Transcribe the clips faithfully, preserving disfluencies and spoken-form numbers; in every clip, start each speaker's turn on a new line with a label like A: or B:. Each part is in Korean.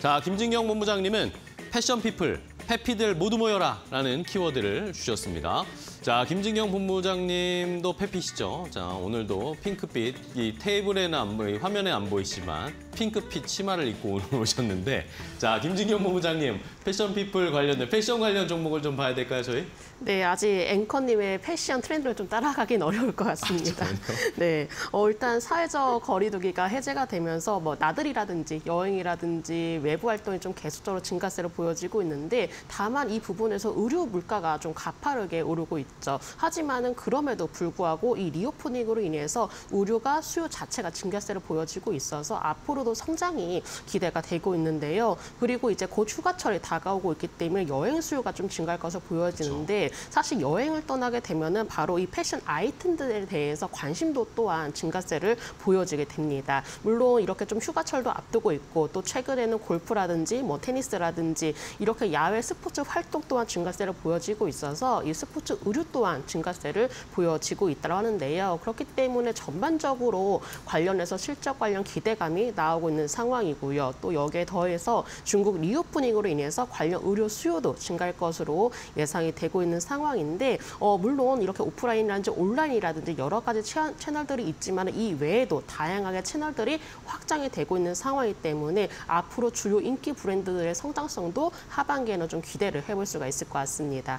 A: 자, 김진경 본부장님은 패션 피플, 페피들 모두 모여라 라는 키워드를 주셨습니다. 자, 김진경 본부장님도 페피시죠. 자, 오늘도 핑크빛, 이 테이블에는 안 보이, 화면에 안 보이지만 핑크빛 치마를 입고 오늘 오셨는데, 자, 김진경 본부장님, 패션 피플 관련된, 패션 관련 종목을 좀 봐야 될까요, 저희?
B: 네, 아직 앵커님의 패션 트렌드를 좀 따라가긴 어려울 것 같습니다.
A: 아,
B: 네, 어, 일단 사회적 거리두기가 해제가 되면서 뭐 나들이라든지 여행이라든지 외부 활동이 좀 계속적으로 증가세로 보여지고 있는데, 다만 이 부분에서 의류 물가가 좀 가파르게 오르고 있죠. 하지만은 그럼에도 불구하고 이 리오프닝으로 인해서 의류가 수요 자체가 증가세로 보여지고 있어서 앞으로도 성장이 기대가 되고 있는데요. 그리고 이제 곧 휴가철이 다가오고 있기 때문에 여행 수요가 좀 증가할 것으로 보여지는데, 그렇죠. 사실 여행을 떠나게 되면은 바로 이 패션 아이템들에 대해서 관심도 또한 증가세를 보여지게 됩니다. 물론 이렇게 좀 휴가철도 앞두고 있고, 또 최근에는 골프라든지 뭐 테니스라든지 이렇게 야외 스포츠 활동 또한 증가세를 보여지고 있어서 이 스포츠 의류 또한 증가세를 보여지고 있다고 하는데요. 그렇기 때문에 전반적으로 관련해서 실적 관련 기대감이 나오고 있는 상황이고요. 또 여기에 더해서 중국 리오프닝으로 인해서 관련 의료 수요도 증가할 것으로 예상이 되고 있는 상황인데, 어, 물론 이렇게 오프라인이라든지 온라인이라든지 여러 가지 채널들이 있지만 이 외에도 다양하게 채널들이 확장이 되고 있는 상황이기 때문에 앞으로 주요 인기 브랜드들의 성장성도 하반기에는 좀 기대를 해볼 수가 있을 것 같습니다.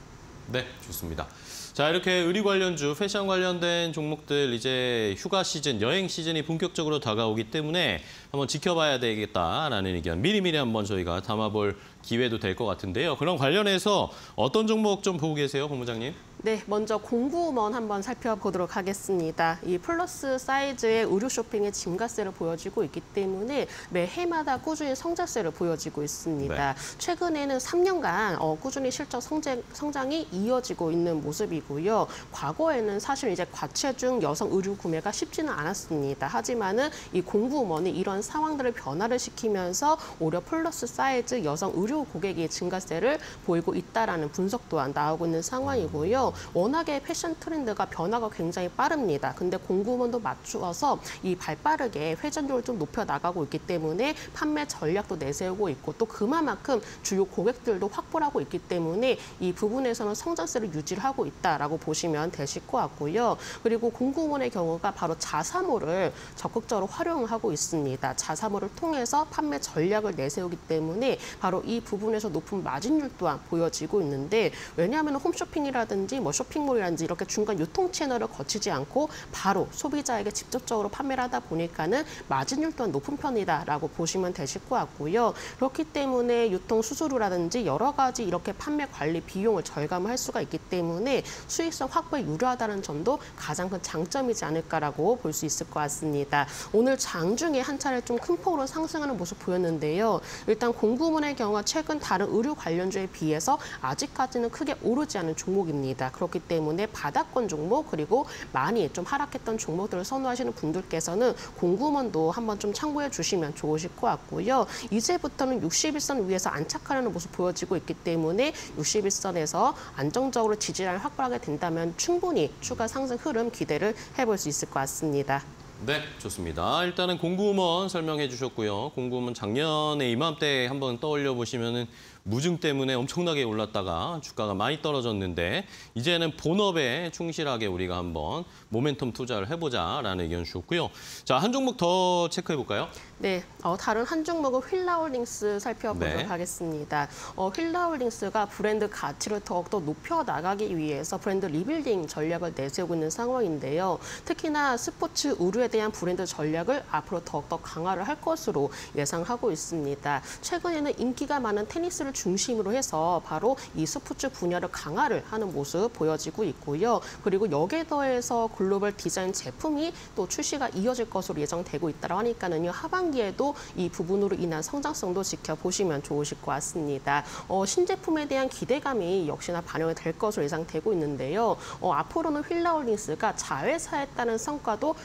A: 네, 좋습니다. 자, 이렇게 의류 관련주, 패션 관련된 종목들 이제 휴가 시즌, 여행 시즌이 본격적으로 다가오기 때문에 한번 지켜봐야 되겠다라는 의견 미리미리 한번 저희가 담아볼 기회도 될 것 같은데요. 그럼 관련해서 어떤 종목 좀 보고 계세요, 본부장님?
B: 네, 먼저 공구먼 한번 살펴보도록 하겠습니다. 이 플러스 사이즈의 의류 쇼핑의 증가세를 보여지고 있기 때문에 매해마다 꾸준히 성장세를 보여지고 있습니다. 네. 최근에는 삼 년간 어, 꾸준히 실적 성장, 성장이 이어지고 있는 모습이고요. 과거에는 사실 이제 과체중 여성 의류 구매가 쉽지는 않았습니다. 하지만은 이 공구먼이 이런 상황들을 변화를 시키면서 오히려 플러스 사이즈 여성 의류 고객이 증가세를 보이고 있다라는 분석 또한 나오고 있는 상황이고요. 워낙에 패션 트렌드가 변화가 굉장히 빠릅니다. 근데 공구먼도 맞추어서 이 발빠르게 회전율을 좀 높여 나가고 있기 때문에 판매 전략도 내세우고 있고, 또 그만큼 주요 고객들도 확보를 하고 있기 때문에 이 부분에서는 성장세를 유지를 하고 있다라고 보시면 되실 것 같고요. 그리고 공구먼의 경우가 바로 자사몰을 적극적으로 활용하고 있습니다. 자사몰을 통해서 판매 전략을 내세우기 때문에 바로 이 부분에서 높은 마진율 또한 보여지고 있는데, 왜냐하면 홈쇼핑이라든지 뭐 쇼핑몰이라든지 이렇게 중간 유통 채널을 거치지 않고 바로 소비자에게 직접적으로 판매를 하다 보니까는 마진율 또한 높은 편이다라고 보시면 되실 것 같고요. 그렇기 때문에 유통 수수료라든지 여러 가지 이렇게 판매 관리 비용을 절감할 수가 있기 때문에 수익성 확보에 유리하다는 점도 가장 큰 장점이지 않을까라고 볼 수 있을 것 같습니다. 오늘 장중에 한 차례 좀 큰 폭으로 상승하는 모습 보였는데요. 일단 공구먼의 경우가 최근 다른 의류 관련주에 비해서 아직까지는 크게 오르지 않은 종목입니다. 그렇기 때문에 바닥권 종목, 그리고 많이 좀 하락했던 종목들을 선호하시는 분들께서는 공구먼도 한번 좀 참고해 주시면 좋으실 것 같고요. 이제부터는 육십일 선 위에서 안착하려는 모습 보여지고 있기 때문에 육십일 선에서 안정적으로 지지를 확보하게 된다면 충분히 추가 상승 흐름 기대를 해볼 수 있을 것 같습니다.
A: 네, 좋습니다. 일단은 공구먼 설명해 주셨고요. 공구먼 작년에 이맘때 한번 떠올려 보시면은 무증 때문에 엄청나게 올랐다가 주가가 많이 떨어졌는데, 이제는 본업에 충실하게 우리가 한번 모멘텀 투자를 해보자라는 의견 주셨고요. 자, 한 종목 더 체크해 볼까요?
B: 네, 어, 다른 한 종목은 휠라홀딩스 살펴보도록 네. 하겠습니다. 어, 휠라홀딩스가 브랜드 가치를 더욱더 높여 나가기 위해서 브랜드 리빌딩 전략을 내세우고 있는 상황인데요. 특히나 스포츠 의류에 대한 브랜드 전략을 앞으로 더욱더 강화를 할 것으로 예상하고 있습니다. 최근에는 인기가 많은 테니스를 중심으로 해서 바로 이 스포츠 분야를 강화를 하는 모습 보여지고 있고요. 그리고 여기에 더해서 글로벌 디자인 제품이 또 출시가 이어질 것으로 예정되고 있다고 하니까는요. 하반기에도 이 부분으로 인한 성장성도 지켜보시면 좋으실 것 같습니다. 어, 신제품에 대한 기대감이 역시나 반영이 될 것으로 예상되고 있는데요. 어, 앞으로는 휠라홀딩스가 자회사에 따른 성과도 꼭 한번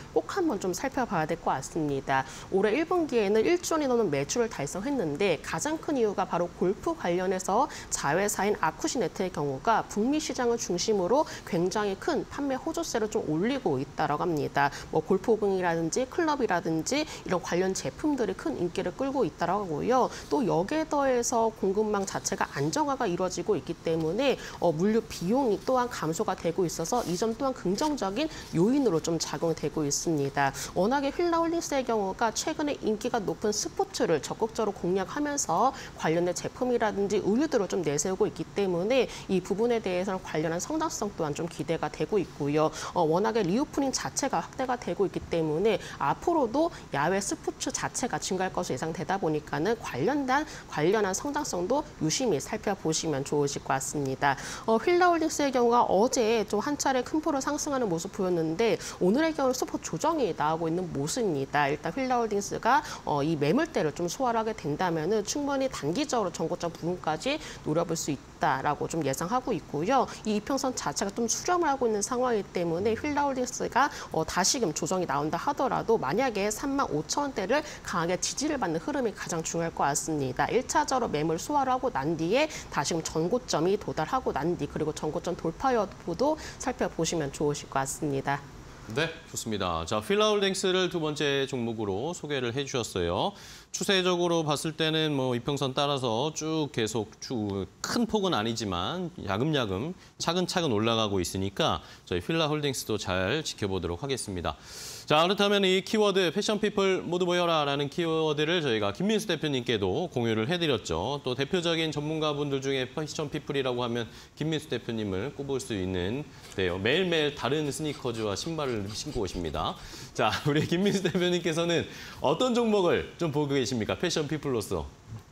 B: 한번 좀 살펴봐야 될 것 같습니다. 올해 일 분기에는 일조 원이 넘는 매출을 달성했는데 가장 큰 이유가 바로 골프 관련해서 자회사인 아쿠시네트의 경우가 북미 시장을 중심으로 굉장히 큰 판매 호조세를 좀 올리고 있다고 합니다. 뭐 골프공이라든지 클럽이라든지 이런 관련 제품들이 큰 인기를 끌고 있다고 하고요. 또 여기에 더해서 공급망 자체가 안정화가 이루어지고 있기 때문에 어, 물류 비용이 또한 감소가 되고 있어서 이 점 또한 긍정적인 요인으로 좀 작용되고 있습니다. 워낙에 휠라홀딩스의 경우가 최근에 인기가 높은 스포츠를 적극적으로 공략하면서 관련된 제품이라든지 의류들을 좀 내세우고 있기 때문에 이 부분에 대해서는 관련한 성장성 또한 좀 기대가 되고 있고요. 어, 워낙에 리오프닝 자체가 확대가 되고 있기 때문에 앞으로도 야외 스포츠 자체가 증가할 것으로 예상되다 보니까는 관련된 관련한 성장성도 유심히 살펴보시면 좋으실 것 같습니다. 어, 휠라홀딩스의 경우가 어제 좀 한 차례 큰 폭으로 상승하는 모습 보였는데 오늘의 경우는 소폭 조정이 나오고 있는 모습입니다. 일단 휠라홀딩스가 어, 이 매물대를 좀 소화를 하게 된다면은 충분히 단기적으로 전고점 부분까지 노려볼 수 있다라고 좀 예상하고 있고요. 이 이평선 자체가 좀 수렴을 하고 있는 상황이기 때문에 휠라홀딩스가 어, 다시금 조정이 나온다 하더라도 만약에 삼만 오천 원대를 강하게 지지를 받는 흐름이 가장 중요할 것 같습니다. 일 차적으로 매물 소화를 하고 난 뒤에 다시금 전고점이 도달하고 난 뒤 그리고 전고점 돌파 여부도 살펴보시면 좋으실 것 같습니다.
A: 네, 좋습니다. 자, 휠라홀딩스를 두 번째 종목으로 소개를 해주셨어요. 추세적으로 봤을 때는 뭐 이평선 따라서 쭉 계속 쭉 큰 폭은 아니지만 야금야금 차근차근 올라가고 있으니까 저희 휠라홀딩스도 잘 지켜보도록 하겠습니다. 자, 그렇다면 이 키워드 패션 피플 모두 모여라라는 키워드를 저희가 김민수 대표님께도 공유를 해드렸죠. 또 대표적인 전문가분들 중에 패션 피플이라고 하면 김민수 대표님을 꼽을 수 있는데요. 매일매일 다른 스니커즈와 신발을 신고 오십니다. 자, 우리 김민수 대표님께서는 어떤 종목을 좀 보고 계십니까? 패션 피플로서.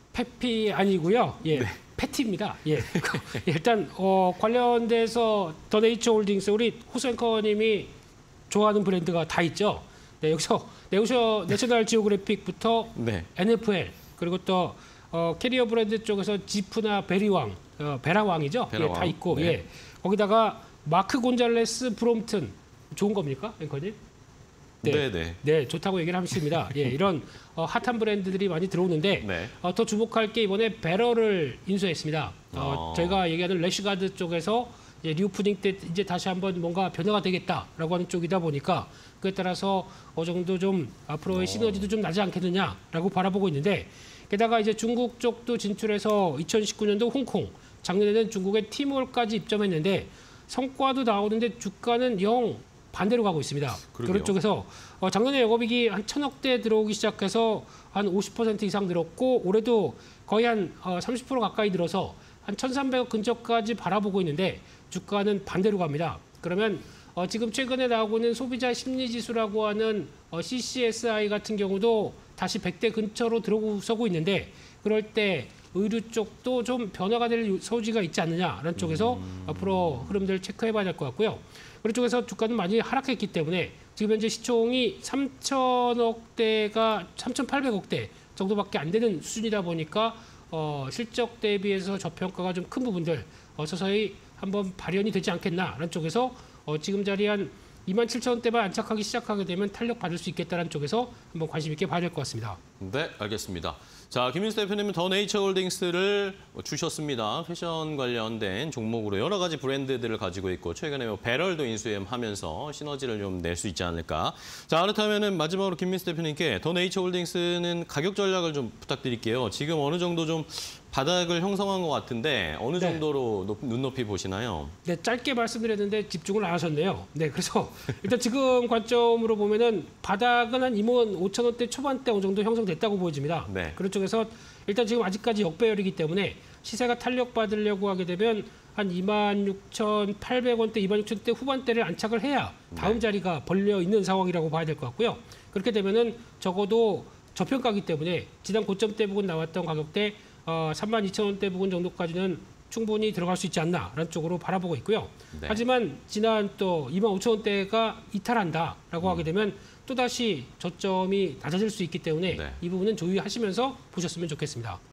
C: 페피 아니고요. 예,
A: 네.
C: 패티입니다. 예, 일단 어, 관련돼서 더 네이처 홀딩스 우리 호수앵커님이 좋아하는 브랜드가 다 있죠. 네, 여기서 네오셔 내셔널 지오그래픽부터
A: 네.
C: 엔에프엘 그리고 또 어, 캐리어 브랜드 쪽에서 지프나 베리왕, 어, 베라왕이죠.
A: 베라왕.
C: 예, 다 있고
A: 네.
C: 예, 거기다가 마크 곤잘레스 브롬튼 좋은 겁니까, 앵커님?
A: 네, 네. 네.
C: 네, 좋다고 얘기를 하십니다. 예, 이런 어, 핫한 브랜드들이 많이 들어오는데
A: 네.
C: 어, 더 주목할 게 이번에 배럴을 인수했습니다. 어,
A: 어.
C: 저희가 얘기하는 래쉬가드 쪽에서 이제 리오프닝 때 이제 다시 한번 뭔가 변화가 되겠다라고 하는 쪽이다 보니까 그에 따라서 어느 정도 좀 앞으로의
A: 어.
C: 시너지도 좀 나지 않겠느냐라고 바라보고 있는데 게다가 이제 중국 쪽도 진출해서 이천십구 년도 홍콩, 작년에는 중국의 티몰까지 입점했는데 성과도 나오는데 주가는 영 반대로 가고 있습니다.
A: 그러게요.
C: 그런 쪽에서 어, 작년에 영업이익이 한 천억 대 들어오기 시작해서 한 오십 퍼센트 이상 늘었고 올해도 거의 한 어, 삼십 퍼센트 가까이 늘어서 한 천삼백억 근처까지 바라보고 있는데 주가는 반대로 갑니다. 그러면 어, 지금 최근에 나오고 있는 소비자 심리지수라고 하는 어, 씨씨에스아이 같은 경우도 다시 백 대 근처로 들어서고 있는데 그럴 때 의류 쪽도 좀 변화가 될 소지가 있지 않느냐라는 쪽에서
A: 음.
C: 앞으로 흐름들을 체크해봐야 될 것 같고요. 그런 쪽에서 주가는 많이 하락했기 때문에 지금 현재 시총이 삼천억 대가 삼천팔백억 대 정도밖에 안 되는 수준이다 보니까 어, 실적 대비해서 저평가가 좀 큰 부분들 어, 서서히 한번 발현이 되지 않겠나라는 쪽에서 어, 지금 자리 한 이만 칠천 원대만 안착하기 시작하게 되면 탄력 받을 수 있겠다는 쪽에서 한번 관심 있게 봐야 될 것 같습니다.
A: 네, 알겠습니다. 자, 김민수 대표님은 더 네이처 홀딩스를 주셨습니다. 패션 관련된 종목으로 여러 가지 브랜드들을 가지고 있고 최근에 뭐 배럴도 인수하면서 시너지를 좀 낼 수 있지 않을까. 자, 그렇다면은 마지막으로 김민수 대표님께 더 네이처 홀딩스는 가격 전략을 좀 부탁드릴게요. 지금 어느 정도 좀 바닥을 형성한 것 같은데 어느
C: 네.
A: 정도로 높, 눈높이 보시나요?
C: 네, 짧게 말씀드렸는데 집중을 안 하셨네요. 네, 그래서 일단 지금 관점으로 보면은 바닥은 한 이만 오천 원대 초반대 어느 정도 형성됐다고 보여집니다.
A: 네.
C: 그런 쪽에서 일단 지금 아직까지 역배열이기 때문에 시세가 탄력 받으려고 하게 되면 한 이만 육천팔백 원대, 이만 육천 원대 후반대를 안착을 해야 다음
A: 네.
C: 자리가 벌려 있는 상황이라고 봐야 될 것 같고요. 그렇게 되면은 적어도 저평가기 때문에 지난 고점대 부분 나왔던 가격대 어, 삼만 이천 원대 부분 정도까지는 충분히 들어갈 수 있지 않나라는 쪽으로 바라보고 있고요.
A: 네.
C: 하지만 지난 또 이만 오천 원대가 이탈한다라고
A: 음.
C: 하게 되면 또다시 저점이 낮아질 수 있기 때문에
A: 네.
C: 이 부분은 조율하시면서 보셨으면 좋겠습니다.